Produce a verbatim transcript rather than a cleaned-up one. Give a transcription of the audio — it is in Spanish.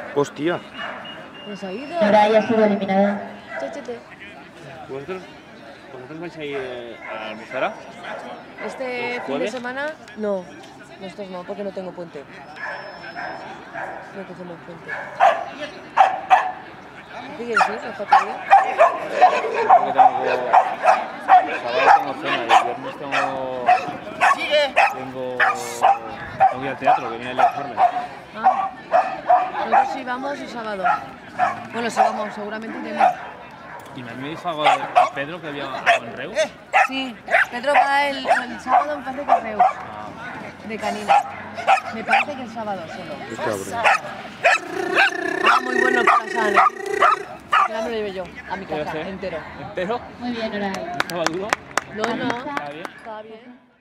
Hostia. Nos ha ido. Ahora ya ha sido eliminada. Chachete. ¿Vosotros, ¿Vosotros vais a ir eh, a la Almuzara? Este ¿Los fin de jueves? semana, no. Nosotros no, porque no tengo puente. No cogemos puente. ¿Qué quieres ir? ¿Mejor que ir? Porque tengo... El sábado tengo cena y el viernes tengo... Tengo... Tengo que ir al teatro, que viene el informe. Ah. Nosotros sí vamos el sábado. Bueno, sí vamos, seguramente tenemos. Y me dijo algo de Pedro que había algo en Reus. Sí, Pedro va el, el sábado en Parque Correos, de Canina. Me parece que el sábado solo. Qué cabrón. Ah, muy bueno el croissant. Ya me lo llevé yo, a mi casa, ¿Qué? entero. ¿Entero? Muy bien, Oray. ¿Estaba duro? No, no, ¿Está bien? estaba bien.